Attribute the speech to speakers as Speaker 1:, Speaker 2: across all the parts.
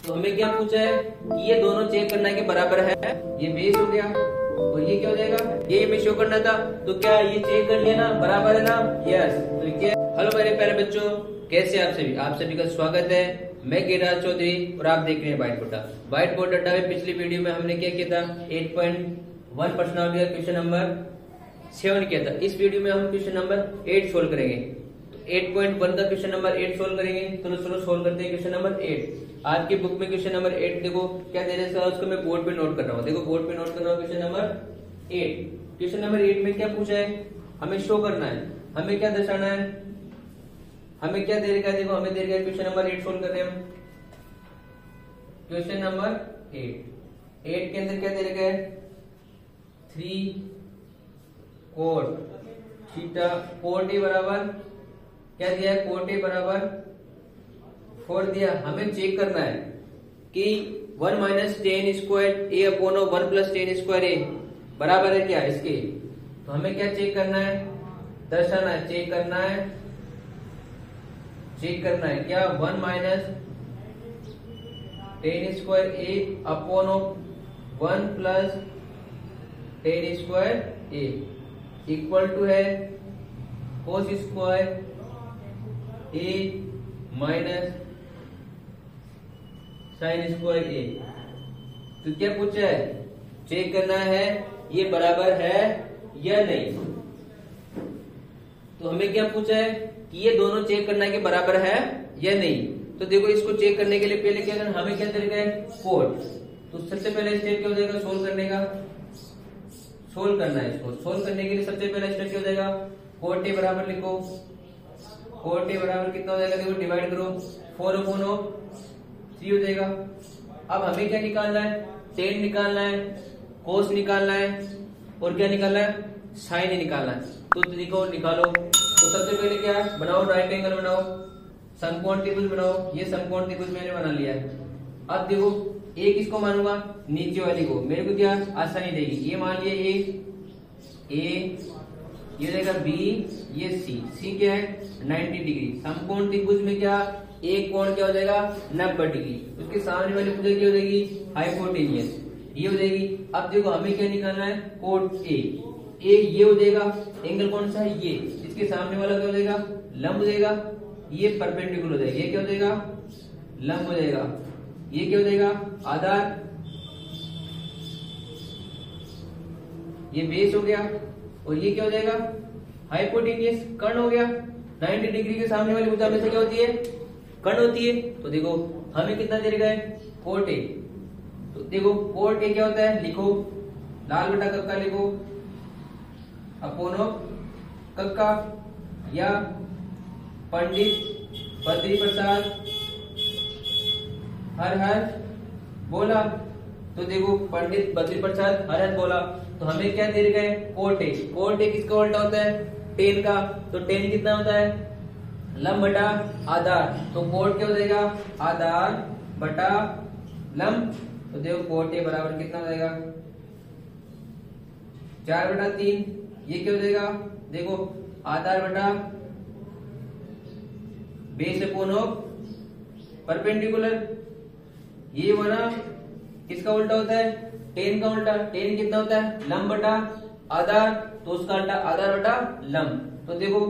Speaker 1: तो हमें क्या पूछा है कि ये दोनों चेक करना है कि बराबर है। ये बेस हो गया और ये क्या हो जाएगा, ये हमें शो करना था। तो क्या ये चेक कर लिया ना, बराबर है ना, यस। तो क्या, हेलो मेरे प्यारे बच्चों, कैसे आप सभी का स्वागत है। मैं गिरिराज चौधरी और आप देख रहे हैं white board Adda. White board Adda में पिछली वीडियो में हमने क्या किया था, 8.1 पर्सनालिटी का क्वेश्चन नंबर 7 किया था। इस वीडियो में हम क्वेश्चन नंबर 8 सोल्व करेंगे। 8.1 का क्वेश्चन नंबर 8 सोल्व करेंगे। तो चलो सोल्व करते हैं क्वेश्चन नंबर 8। आपकी बुक में क्वेश्चन नंबर 8 देखो क्या दे रहे हैं, उसको मैं बोर्ड पे नोट कर रहा हूँ। देखो बोर्ड पे नोट कर रहा हूँ क्वेश्चन नंबर 8। क्वेश्चन नंबर 8 में क्या पूछा है, हमें शो करना है, हमें क्या दर्शाना है, हमें क्या दे रखा है। देखो हमें दे रखा है क्वेश्चन नंबर 8 सोल्व कर रहे हैं हम। क्वेश्चन नंबर 8 के अंदर क्या दे रखा है, 3 कोट थीटा कोट ए बराबर क्या दिया है, कोट ए बराबर 4 दिया। हमें चेक करना है कि 1 minus tan square A upon 1 plus tan square A बराबर है क्या इसके। तो हमें क्या चेक करना है, दर्शाना है, चेक करना है क्या 1 minus tan square A upon 1 plus tan square A equal to है cos square A minus sine square A. तो क्या पूछा है, चेक करना है ये बराबर है या नहीं। तो हमें क्या पूछा है कि ये दोनों चेक करना है कि बराबर है या नहीं। तो देखो इसको चेक करने के लिए पहले क्या करना, हमें क्या तरीका है, कोट। तो सबसे पहले स्टेप क्या हो जाएगा, सोल्व करने का, सोल्व करना है इसको। सोल्व करने के लिए सबसे पहला स्टेप क्या हो जाएगा, कोट ए बराबर लिखो। कोट ए बराबर कितना हो जाएगा, देखो डिवाइड करो, 4 अपॉन 3 हो जाएगा। अब हमें क्या निकालना है, टेन निकालना है, कोस निकालना है और क्या निकालना है, साइन निकालना है। तो देखो निकालो। तो सबसे पहले क्या है, बनाओ राइट एंगल बनाओ, समकोण त्रिभुज बनाओ। ये समकोण त्रिभुज मैंने बना लिया है। अब देखो ए किसको मानूंगा, नीचे वाली को, मेरे को क्या आसानी देगी। ये मान लिया ए, ये रहेगा बी, ये सी क्या है 90 डिग्री। समकोण त्रिभुज में क्या एक कोण क्या हो जाएगा 90 डिग्री। उसके सामने वाली भुजा क्या हो जाएगी, हाइपोटेनियस, ये हो जाएगी। अब देखो हमें क्या निकालना है, कोट ए ये हो जाएगा, एंगल कौन सा है ये, इसके सामने वाला क्या हो जाएगा, लंब हो जाएगा, ये परपेंडिकुलर हो जाएगा, ये क्या हो जाएगा, लंब हो जाएगा, ये क्या हो जाएगा, आधार, ये बेस हो गया और ये क्या हो जाएगा, हाइपोटेनियस, कर्ण हो गया। 90 डिग्री के सामने वाली भुजा हमेशा क्या होती है, कर्ण होती है। तो देखो हमें कितना दे रखा है, कोट ए। तो देखो कोट ए क्या होता है, लिखो लाल बटा कक्का लिखो, अपोनो कक्का या पंडित बद्री प्रसाद हर हर बोला। तो देखो पंडित बद्री प्रसाद हर हर बोला। तो हमें क्या दे रखा है, कोट ए। कोट ए किसका उल्टा होता है, टेन का। तो टेन कितना होता है, लंब बटा आधार। तो कोट क्या हो जाएगा, आधार बटा लंब। तो देखो कोट ए बराबर कितना हो जाएगा, 4/3। ये क्या हो जाएगा, देखो आधार बटा बेस अपॉन परपेंडिकुलर। ये बना किसका उल्टा होता है, टेन का उल्टा। टेन कितना होता है, लंब बटा आधार, तो उसका उल्टा आधार बटा लंब। तो देखो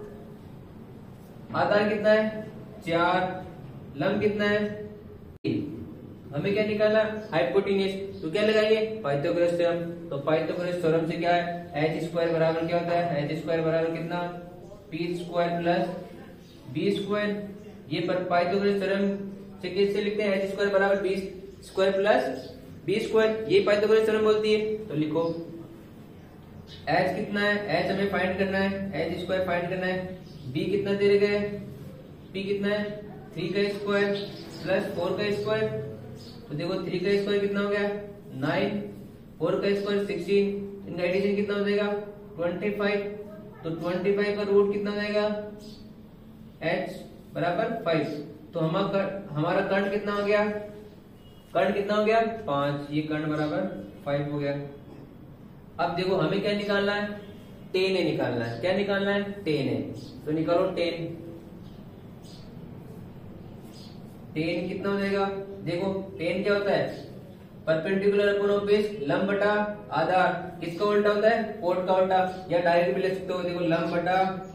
Speaker 1: आधार कितना है 4, लंब कितना है 3। हमें क्या निकालना, हाइपोटेनियस। तो क्या लगाइए, पाइथागोरस थ्योरम। तो पाइथागोरस थ्योरम से क्या है, एच स्क्वायर बराबर क्या होता है, एच स्क्वायर बराबर कितना, P square plus B square. ये पर पाइथागोरस थ्योरम से कैसे लिखते हैं, एच स्क्वायर बराबर B square plus B square, ये पाइथागोरस थ्योरम बोलती है। तो लिखो एच कितना है, एच हमें फाइंड करना है, एच स्क्वायर फाइंड करना है। बी कितना दे रखा है, पी कितना है 3 का स्क्वायर प्लस 4 का स्क्वायर। तो देखो 3 का स्क्वायर कितना हो गया 9, 4 का स्क्वायर 16, इनका एडिशन कितना हो जाएगा 25। तो 25 का रूट कितना हो जाएगा, h बराबर 5। तो हमारा कर्ण कितना हो गया, कर्ण कितना हो गया 5, ये कर्ण बराबर 5 हो गया। अब देखो हमें क्या निकालना है, टेन ए निकालना है। क्या निकालना है, टेन ए। तो निकालो टेन, टेन कितना हो जाएगा? देखो टेन क्या होता है? परपेंडिकुलर अपॉन ऑफ बेस, लंब बटा आधार। किसका उल्टा होता है? कोट का उल्टा, या डायरेक्ट भी ले सकते हो। देखो लंब बटा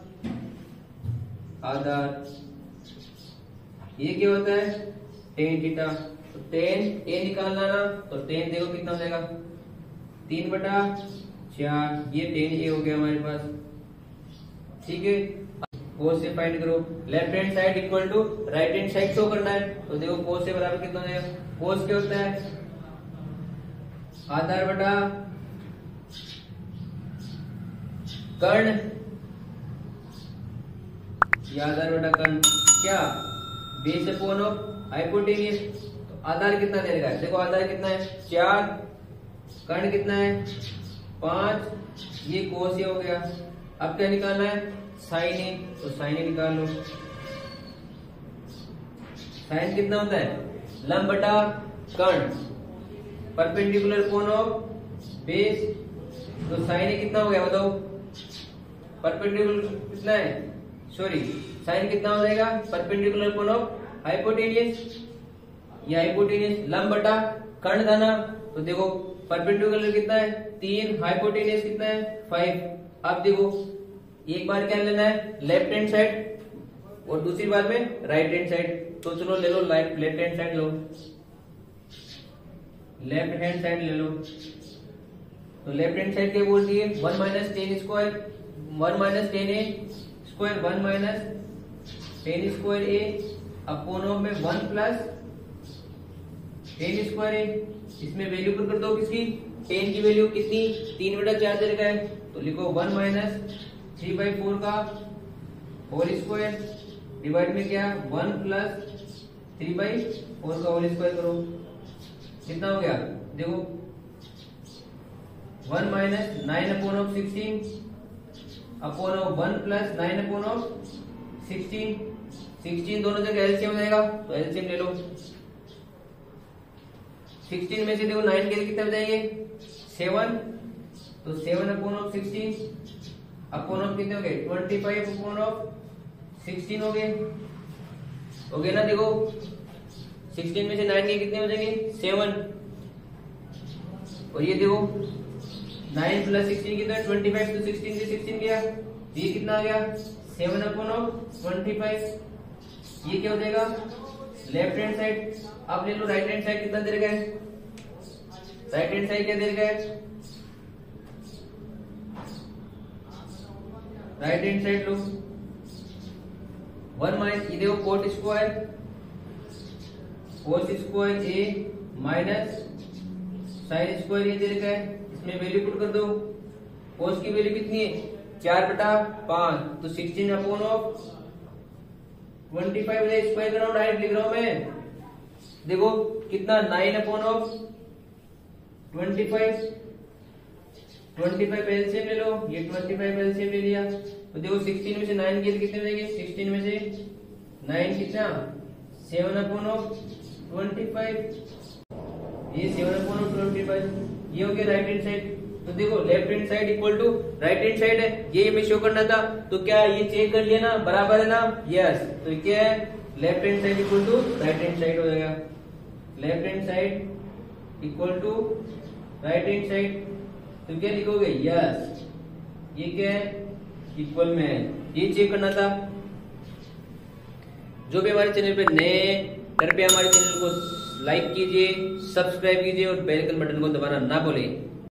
Speaker 1: आधार, ये क्या होता है? Tan theta. तो टेन ए निकालना ना, तो टेन देखो कितना हो जाएगा? 3/4। ये टेन ए हो गया हमारे पास, ठीक है। कोस से फाइंड करो। Left hand side equal to right hand side show करना है, तो देखो कोस से बराबर कितना हो जाएगा? कोस क्या होता है? आधार बटा कर्ण, ये आधार बटा कर्ण क्या? Base upon of hypotenuse. तो आधार कितना दे देगा? देखो आधार कितना है? 4, कर्ण कितना है? 5। ये कोस हो गया। अब क्या निकालना है? साइन ए, तो साइन ए निकाल लो। साइन कितना होता है? लंब बटा कर्ण, परपेंडिकुलर अपॉन ऑफ बेस। तो साइन ए कितना हो गया बताओ? परपेंडिकुलर कितना है? सॉरी, साइन कितना हो जाएगा? Perpendicular upon of hypotenuse. ये हाइपोटेनियस लंब बटा कर्ण था ना, तो देखो परपेंडिकुलर कितना है? 3, हाइपोटेनियस कितना है? 5। अब देखो एक बार क्या लेना है? लेफ्ट हैंड साइड, और दूसरी बार में राइट हैंड साइड। तो चलो ले लो, लेफ्ट हैंड साइड लो, लेफ्ट हैंड साइड ले लो। तो लेफ्ट हैंड साइड क्या बोलती है? 1 minus 10 square, 1 minus 10 A square, 1 minus 10 square A upon of में 1 प्लस 10 स्क्वायर ए। इसमें वैल्यू पुट कर दो किसकी? 10 की वैल्यू कितनी? 3/4 दे रखा है, तो लिखो 1 माइनस 3/4 का होल स्क्वायर डिवाइड में क्या? 1 प्लस 3/4 का होल स्क्वायर करो। कितना हो गया? देखो 1 minus 9 upon of 16 upon of 1 plus 9 upon of 16। 16 दोनों जगह एलसीएम हो जाएगा, तो एलसीएम ले लो। 16 में से देखो 9 के कितने हो जाएंगे? 7। तो 7 अपॉन ऑफ 16 अपॉन ऑफ कितने हो गए? 25 अपॉन ऑफ 16 हो गए, हो गए ना? देखो 16 में से 9 के कितने हो जाएंगे? 7। और ये देखो 9 प्लस 16 कितना? 25। तो 16 से 16 गया, ये कितना आ गया? 7 अपॉन ऑफ 25। ये क्या हो जाएगा? Left hand side. अब ले लो राइट हैंड साइड, कितना दे रखा है? राइट हैंड साइड क्या दे रखा है? राइट हैंड साइड लो, 1 माइनस, ये देखो cot square, cos square A minus sine square ये दे रखा है। इसमें वैल्यू पुट कर दो। कोस की वैल्यू कितनी है? 4/5। तो 16 अपॉन ऑफ 25 स्क्वायर कर रहा हूं, डायरेक्ट लिख रहा हूं मैं। देखो कितना? 9 अपॉन ऑफ 25। 25 एलसीएम ले लो, ये 25 एलसीएम ले लिया। तो देखो 16 में से 9 के कितने हो जाएंगे? 16 में से 9 कितना? 7 अपॉन ऑफ 25। ये 7 अपॉन ऑफ 25, ये हो गया राइट हैंड साइड। तो देखो left hand side equal to right hand side है, ये हमें शो करना था। तो क्या ये चेक कर लिया ना? बराबर है ना? यस। तो क्या है? Left hand side equal to right hand side हो जाएगा। Left hand side equal to right hand side, तो क्या लिखोगे? यस। ये क्या है? इक्वल में है, ये चेक करना था। जो भी हमारे चैनल पे नए कृपया हमारे चैनल को लाइक कीजिए, सब्सक्राइब कीजिए और बेल आइकन बटन को दबाना ना भूलें।